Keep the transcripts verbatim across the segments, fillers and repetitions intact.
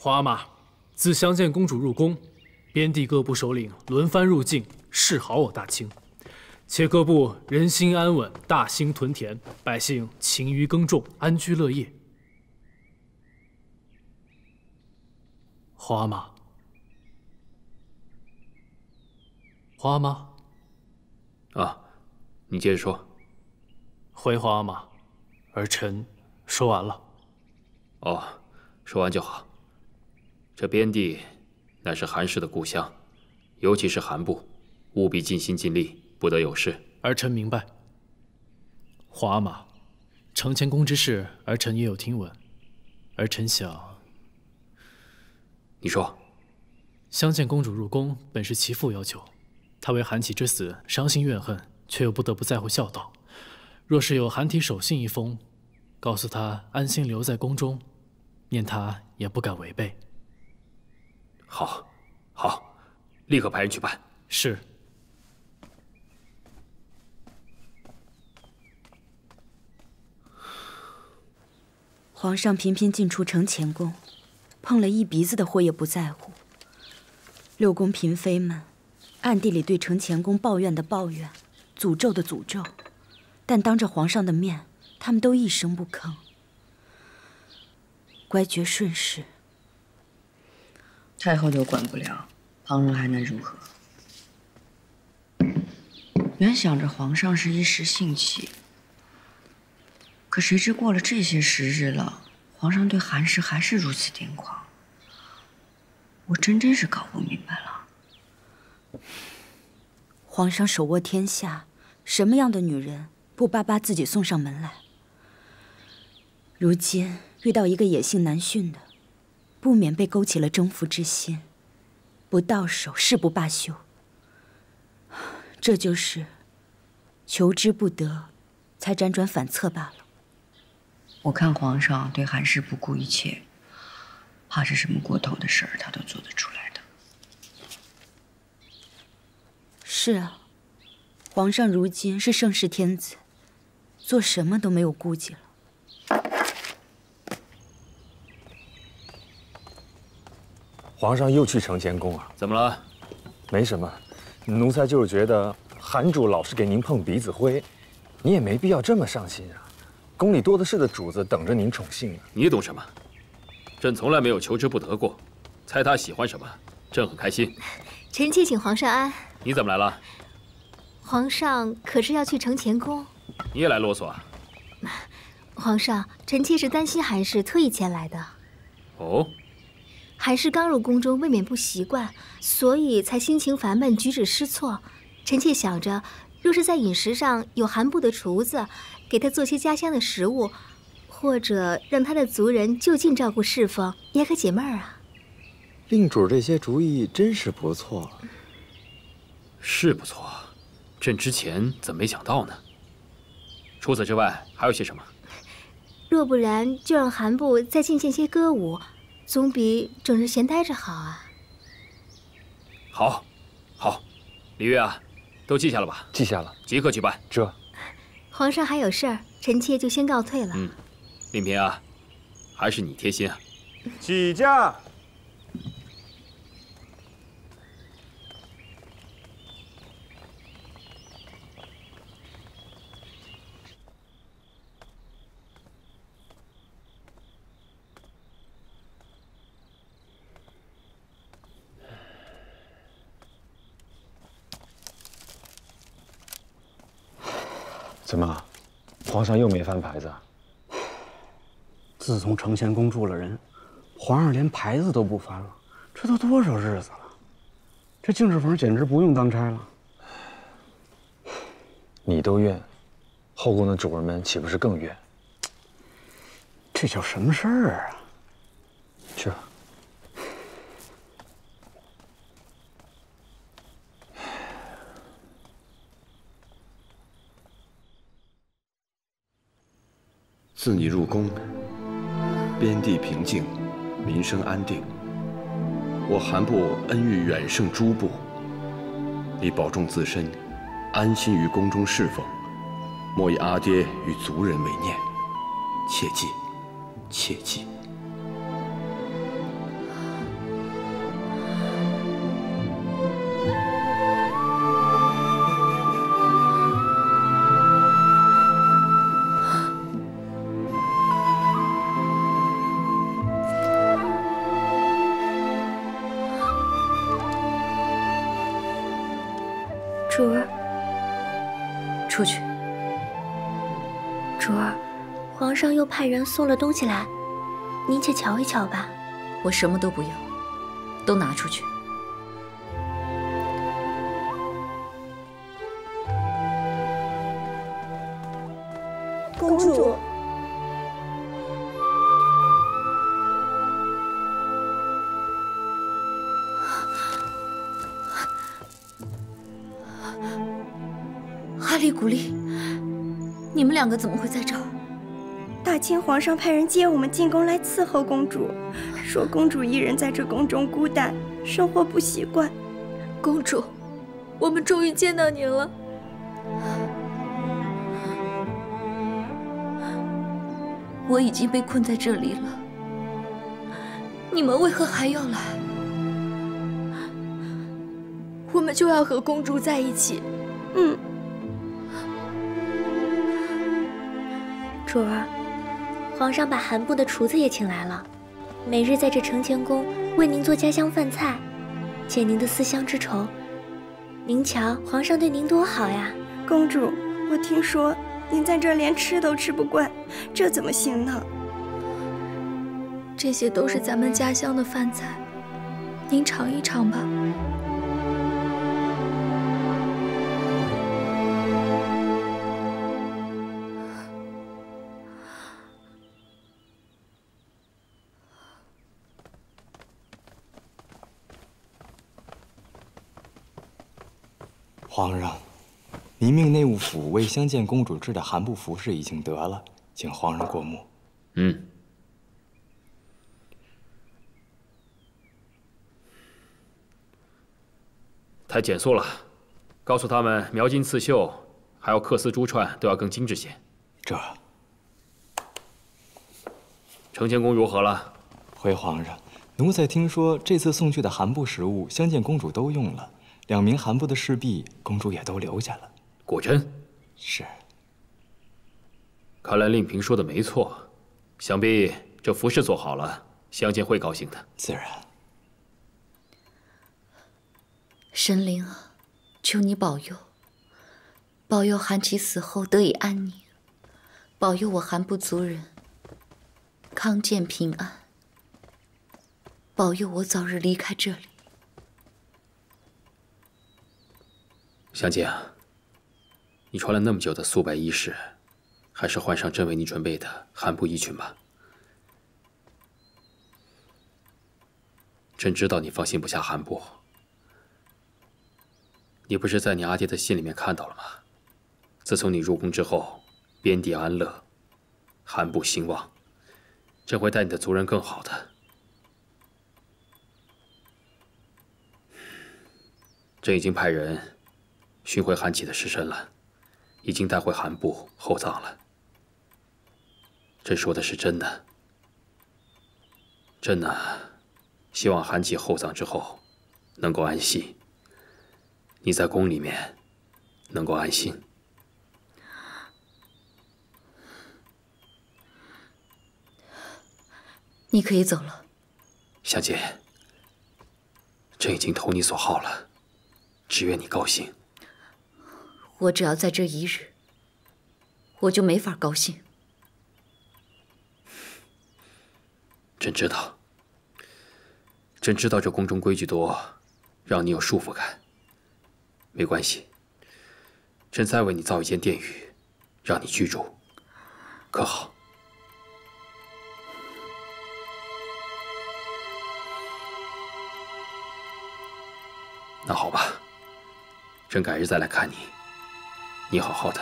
皇阿玛，自相见公主入宫，边地各部首领轮番入境，示好我大清，且各部人心安稳，大兴屯田，百姓勤于耕种，安居乐业。皇阿玛，皇阿玛， 啊，你接着说。 回皇阿玛，儿臣说完了。 哦，说完就好。这边地乃是韩氏的故乡，尤其是韩部，务必尽心尽力，不得有失。 儿臣明白。皇阿玛，承乾宫之事，儿臣也有听闻。儿臣想， 你说， 相见公主入宫本是其父要求，她为韩琦之死伤心怨恨，却又不得不在乎孝道。若是有韩体手信一封，告诉她安心留在宫中，念她也不敢违背。 好，好，立刻派人去办。 是。 皇上频频进出承乾宫，碰了一鼻子的祸也不在乎。六宫嫔妃们暗地里对承乾宫抱怨的抱怨，诅咒的诅咒，但当着皇上的面，他们都一声不吭，乖觉顺势。 太后都管不了，旁人还能如何？原想着皇上是一时兴起，可谁知过了这些时日了，皇上对韩氏还是如此癫狂。我真真是搞不明白了。 皇上手握天下，什么样的女人不巴巴自己送上门来？如今遇到一个野性难驯的，不免被勾起了征服之心，不到手誓不罢休。这就是求之不得，才辗转反侧罢了。 我看皇上对韩氏不顾一切，怕是什么过头的事儿他都做得出来的。 是啊，皇上如今是盛世天子，做什么都没有顾忌了。 皇上又去承乾宫啊？ 怎么了？ 没什么，奴才就是觉得韩主老是给您碰鼻子灰，你也没必要这么上心啊。宫里多的是的主子等着您宠幸呢。 你懂什么？朕从来没有求之不得过，猜他喜欢什么，朕很开心。 臣妾请皇上安。 你怎么来了？ 皇上可是要去承乾宫？ 你也来啰嗦啊？ 皇上，臣妾是担心韩氏，特意前来的。 哦。 韩氏刚入宫中，未免不习惯，所以才心情烦闷，举止失措。臣妾想着，若是在饮食上有韩部的厨子，给他做些家乡的食物，或者让他的族人就近照顾侍奉，也可解闷儿啊。 令主这些主意真是不错。 是不错，朕之前怎么没想到呢？除此之外，还有些什么？ 若不然，就让韩部再进献些歌舞。总比整日闲待着好啊！ 好，好，李月啊，都记下了吧？ 记下了， 即刻去办。 这， 皇上还有事儿，臣妾就先告退了。 嗯，令嫔啊，还是你贴心啊。 起驾。怎么，皇上又没翻牌子啊？ 自从承乾宫住了人，皇上连牌子都不翻了，这都多少日子了？这敬事房简直不用当差了。 你都怨，后宫的主人们岂不是更怨？ 这叫什么事儿啊？ 这。 自你入宫，边地平静，民生安定。我韩部恩遇远胜诸部，你保重自身，安心于宫中侍奉，莫以阿爹与族人为念，切记，切记。 主儿， 出去。 主儿，皇上又派人送了东西来，您且瞧一瞧吧。 我什么都不要，都拿出去。 公主。 哈利、古丽，你们两个怎么会在这儿？ 大清皇上派人接我们进宫来伺候公主，说公主一人在这宫中孤单，生活不习惯。 公主，我们终于见到您了。我已经被困在这里了，你们为何还要来？我们就要和公主在一起。 嗯。 主儿，皇上把韩部的厨子也请来了，每日在这承乾宫为您做家乡饭菜，解您的思乡之愁。您瞧，皇上对您多好呀！ 公主，我听说您在这连吃都吃不惯，这怎么行呢？ 这些都是咱们家乡的饭菜，您尝一尝吧。 皇上，您命内务府为相见公主制的韩部服饰已经得了，请皇上过目。 嗯。太简素了，告诉他们描金刺绣，还有缂丝珠串都要更精致些。 这。 承乾宫如何了？ 回皇上，奴才听说这次送去的韩部食物，相见公主都用了。两名韩部的侍婢，公主也都留下了。 果真？ 是。 看来令嫔说的没错，想必这服饰做好了，相见会高兴的。 自然。 神灵啊，求你保佑，保佑韩琦死后得以安宁，保佑我韩部族人康健平安，保佑我早日离开这里。 相见啊，你穿了那么久的素白衣饰，还是换上朕为你准备的韩部衣裙吧。朕知道你放心不下韩部，你不是在你阿爹的信里面看到了吗？自从你入宫之后，边地安乐，韩部兴旺，朕会待你的族人更好的。朕已经派人寻回韩琦的尸身了，已经带回韩部厚葬了。朕说的是真的。朕呢，希望韩琦厚葬之后能够安息，你在宫里面能够安心。 你可以走了。 相见，朕已经投你所好了，只愿你高兴。 我只要在这一日，我就没法高兴。 朕知道，朕知道这宫中规矩多，让你有束缚感。没关系，朕再为你造一间殿宇，让你居住，可好？那好吧，朕改日再来看你，你好好的。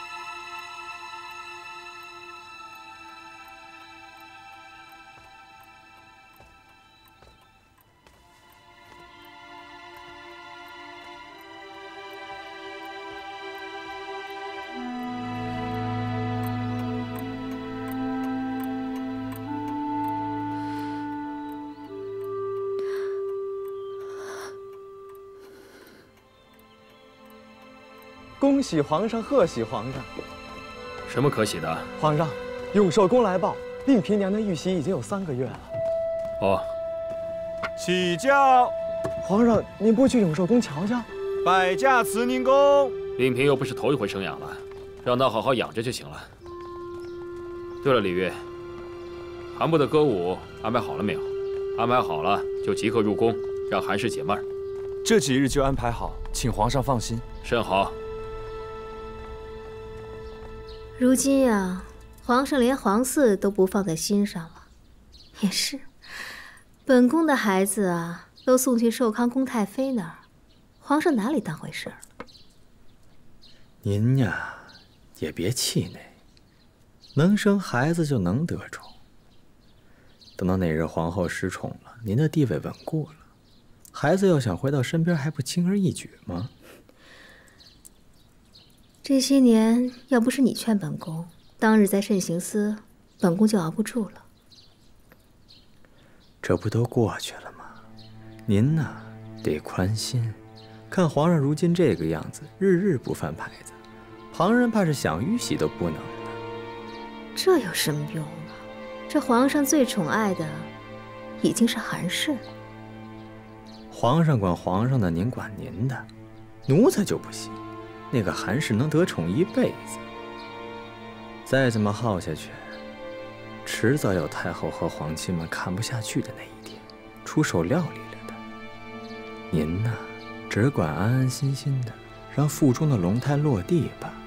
恭喜皇上，贺喜皇上！ 什么可喜的？ 皇上，永寿宫来报，令嫔娘的玉玺已经有三个月了。 哦， 起驾！ 皇上，您不去永寿宫瞧瞧？ 摆驾慈宁宫。 令嫔又不是头一回生养了，让她好好养着就行了。对了，李煜，韩部的歌舞安排好了没有？安排好了就即刻入宫，让韩氏解闷儿。 这几日就安排好，请皇上放心。 甚好。 如今呀，皇上连皇嗣都不放在心上了。也是，本宫的孩子啊，都送去寿康宫太妃那儿，皇上哪里当回事儿？ 您呀，也别气馁，能生孩子就能得宠。等到哪日皇后失宠了，您的地位稳固了，孩子要想回到身边，还不轻而易举吗？ 这些年要不是你劝本宫，当日在慎刑司，本宫就熬不住了。 这不都过去了吗？您呐，得宽心。看皇上如今这个样子，日日不翻牌子，旁人怕是想玉玺都不能了。 这有什么用啊？这皇上最宠爱的，已经是韩氏了。 皇上管皇上的，您管您的，奴才就不行。那个韩氏能得宠一辈子，再这么耗下去，迟早有太后和皇亲们看不下去的那一天，出手料理了的。您呐，只管安安心心的让腹中的龙胎落地吧。